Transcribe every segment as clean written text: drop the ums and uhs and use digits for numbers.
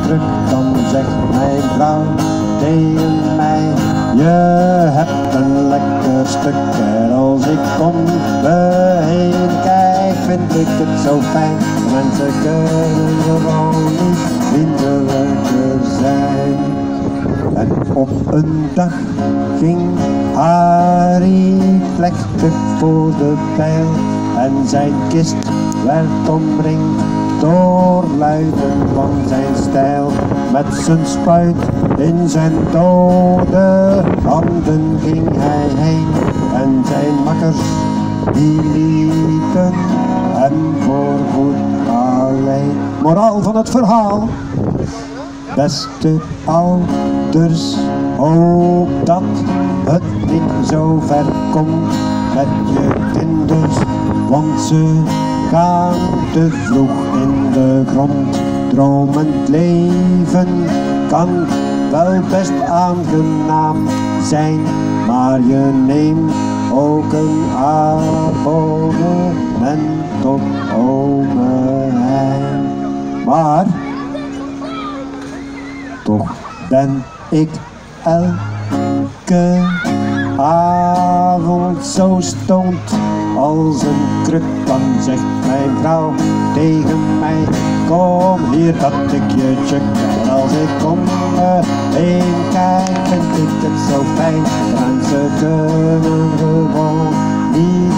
druk, dan zegt mijn vrouw tegen mij: je hebt een lekker stuk. En als ik om me heen kijk, vind ik het zo fijn. Mensen kunnen gewoon niet vriendelijker zijn. En op een dag ging Harry plechtig voor de pijl en zijn kist werd omringd door luiden van zijn stijl. Met zijn spuit in zijn dode handen ging hij heen en zijn makkers die lieten hem voorgoed alleen. Moraal van het verhaal: beste ouders, hoop dat het niet zo ver komt met je kinders, want ze gaan te vroeg in de grond. Dromend leven kan wel best aangenaam zijn, maar je neemt ook een abonnement op ome Hein. Maar toch ben ik elke avond zo stoned als een kruk. Dan zegt mijn vrouw tegen mij: kom hier dat ik je check. En als ik om me heen kijk, vind ik het zo fijn. Mensen kunnen gewoon niet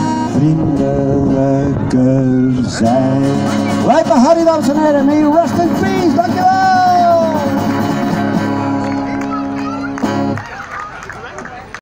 vriendelijker zijn. Lijkt me Harry, dames en heren. May you rest in peace. Dankjewel.